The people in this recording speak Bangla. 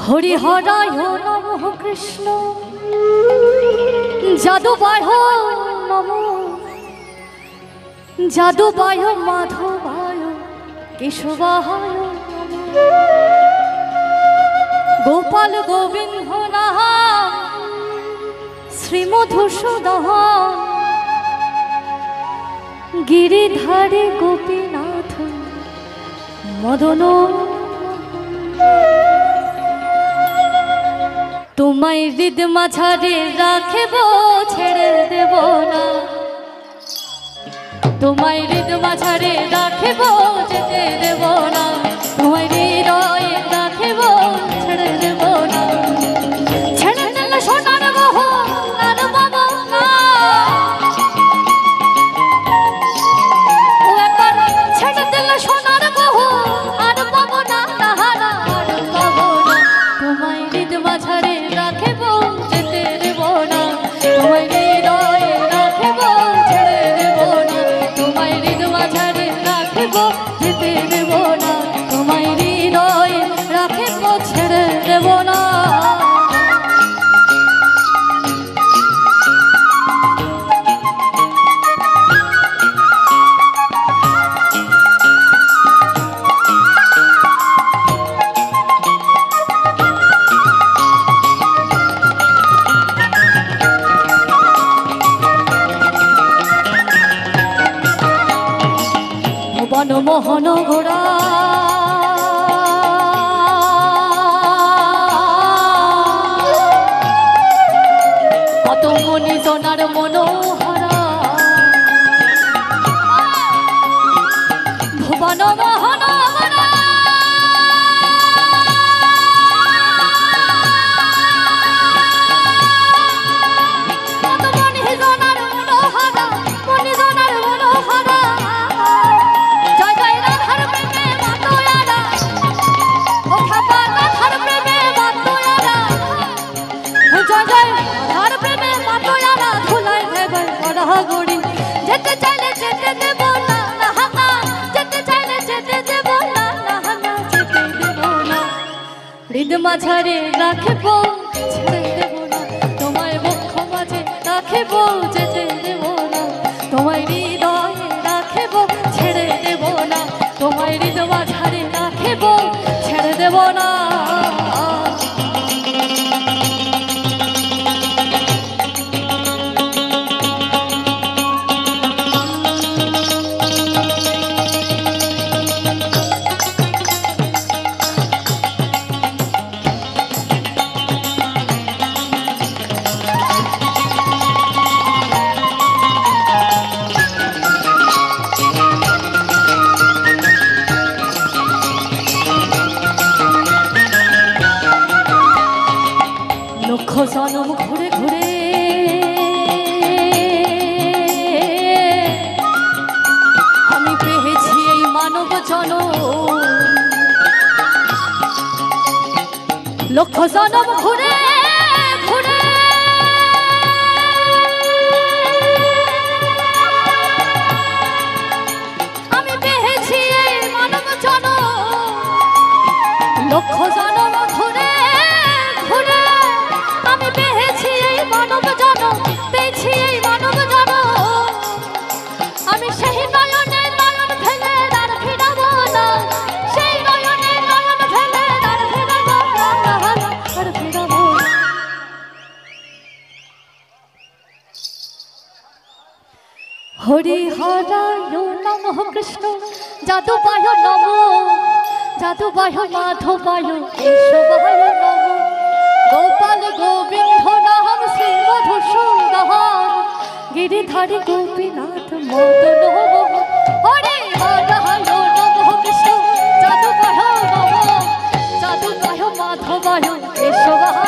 হরিহরায় নমঃ কৃষ্ণ যাদুবায় নমঃ যাদুবায় মাধবায় কেশবায় গোপাল গোবিন্দ নাম শ্রীমধুসূদন গিরিধারী গোপীনাথ মদন তোমায় হৃদ মাঝারে রাখব ছেড়ে দেব না তোমায় হৃদ মাঝারে রাখব যেতে দেব না তোমায় হৃদয়ে রাখব ছেড়ে দেব না ছেড়ে দিলে সোনার মোহ আর পাবো না ও একবার ছেড়ে দিলে সোনার মোহ আর পাবো না তাহারা আর পাবো না তোমায় হৃদ মাঝারে রাখব যেতে দেব না তোমায় হৃদয়ে রাখব ছেড়ে দেব না তোমায় হৃদ মাঝারে রাখব যেতে দেব না তোমায় হৃদয়ে রাখব ছেড়ে দেব না ভুবন মোহন গোড়া কত মনি জনার মনোহরা ভুবন মোহন গোড়া কত মনি জনার মনোহরা মনি জনার মনোহরা যেতে চাইলে যেতে দেব না যেতে চাইলে যেতে দেব না যেতে দেব না হৃদ মাঝারে রাখব ছেড়ে দেব না তোমায় বক্ষ মাঝে রাখব যেতে দেব না তোমায় হৃদয়ে রাখব ছেড়ে দেব না তোমায় হৃদ মাঝারে রাখব ছেড়ে দেব না লক্ষ জনম ঘুরে ঘুরে আমি পেয়েছি এই মানব জনম লক্ষ জনম ঘুরে ঘুরে আমি পেয়েছি এই মানব জনম লক্ষ জনম ঘুরে ঘুরে আমি পেয়েছি এই মানব জনম পেয়েছি এই মানব জনম আমি সেই নয়নে নয়ন ফেলে দ্বার ফিরাবো না সেই নয়নে নয়ন ফেলে দ্বার ফিরাবো না দ্বার ফিরাবো না হরিহরায় নমঃ কৃষ্ণ যাদুবায় নমঃ যাদুবায় মাধবায় কেশবায় নমঃ গোপাল গোবিন্দ নাম শ্রীমধুসূদন গিরিধারী গোপীনাথ মদন হরিহরায় নমঃ কৃষ্ণ যাদুবায় নমঃ যাদুবায় মাধবায় কেশবায়